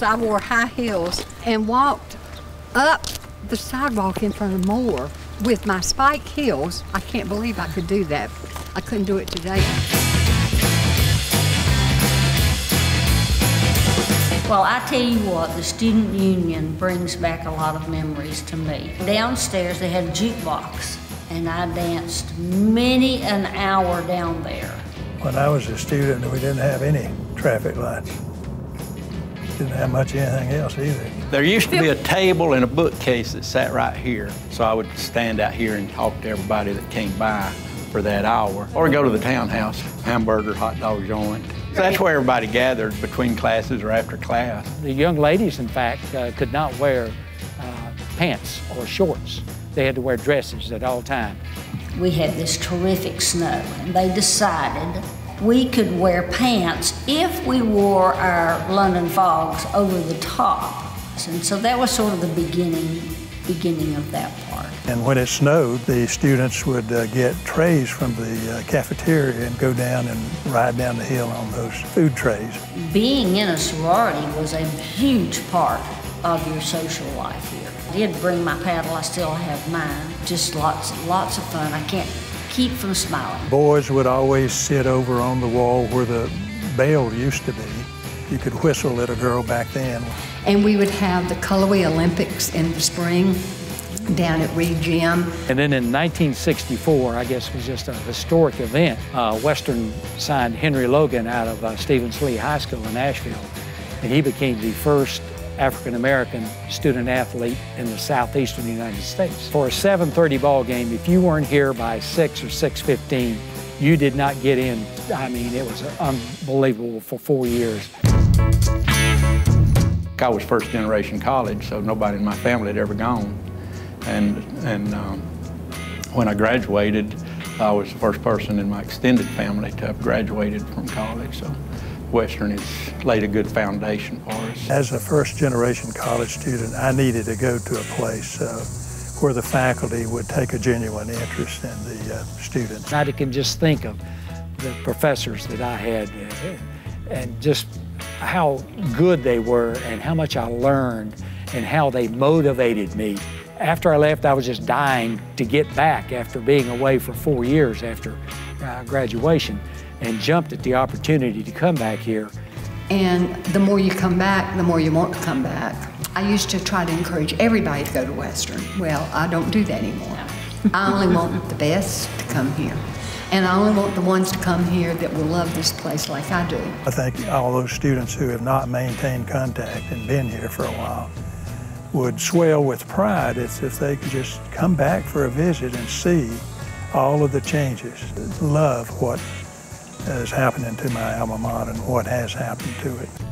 I wore high heels and walked up the sidewalk in front of Moore with my spike heels. I can't believe I could do that. I couldn't do it today. Well, I tell you what, the student union brings back a lot of memories to me. Downstairs, they had a jukebox, and I danced many an hour down there. When I was a student, we didn't have any traffic lights. Didn't have much anything else either. There used to be a table and a bookcase that sat right here, so I would stand out here and talk to everybody that came by for that hour, or go to the townhouse, hamburger, hot dog joint. So that's where everybody gathered between classes or after class. The young ladies, in fact, could not wear pants or shorts. They had to wear dresses at all times. We had this terrific snow, and they decided we could wear pants if we wore our London fogs over the top. And so that was sort of the beginning of that part. And when it snowed, the students would get trays from the cafeteria and go down and ride down the hill on those food trays. Being in a sorority was a huge part of your social life here. I did bring my paddle, I still have mine. Just lots of fun. I can't keep from smiling. Boys would always sit over on the wall where the bell used to be. You could whistle at a girl back then. And we would have the Colorway Olympics in the spring down at Reed Gym. And then in 1964, I guess it was just a historic event, Western signed Henry Logan out of Stevens-Lee High School in Asheville, and he became the first African-American student athlete in the southeastern United States. For a 7:30 ball game, if you weren't here by 6 or 6:15, you did not get in. I mean, it was unbelievable for 4 years. I was first generation college, so nobody in my family had ever gone. And when I graduated, I was the first person in my extended family to have graduated from college. So Western has laid a good foundation for us. As a first generation college student, I needed to go to a place where the faculty would take a genuine interest in the students. I can just think of the professors that I had and just how good they were and how much I learned and how they motivated me. After I left, I was just dying to get back after being away for 4 years after graduation, and jumped at the opportunity to come back here. And the more you come back, the more you want to come back. I used to try to encourage everybody to go to Western. Well, I don't do that anymore. I only want the best to come here. And I only want the ones to come here that will love this place like I do. I think all those students who have not maintained contact and been here for a while would swell with pride if they could just come back for a visit and see all of the changes. Love what is happening to my alma mater and what has happened to it.